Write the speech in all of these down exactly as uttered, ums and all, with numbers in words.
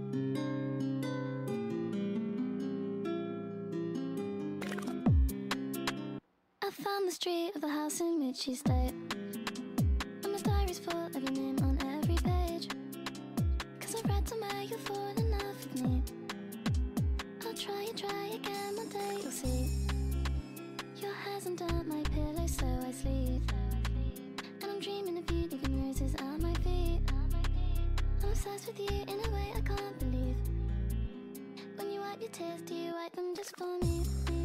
I found the street of the house in which you stayed, and my diary's full of your name on every page. Cause I've read somewhere you'll fall in love with me. I'll try and try again, one day you'll see. Your hair's under my pillow so I sleep, and I'm dreaming of you leaving roses at my feet. I'm obsessed with you in a way I can't believe. When you wipe your tears, do you wipe them just for me?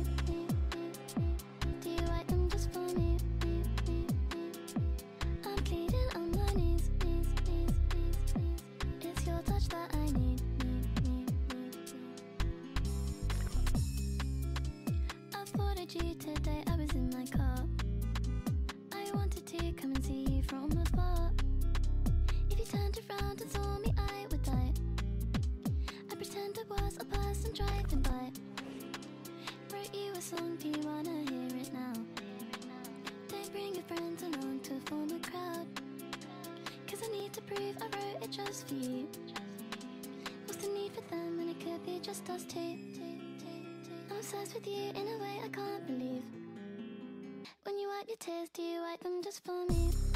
Do you wipe them just for me? I'm pleading on my knees. It's your touch that I need. I thought you today, I was in my car. I wanted to come and see you from afar. If you turned around and saw me, I would die. I pretend I was a person driving by. Wrote you a song, do you wanna hear it now? Don't bring your friends along to form a crowd, cause I need to prove I wrote it just for you. What's the need for them when it could be just us two? I'm obsessed with you in a way I can't believe. When you wipe your tears, do you wipe them just for me?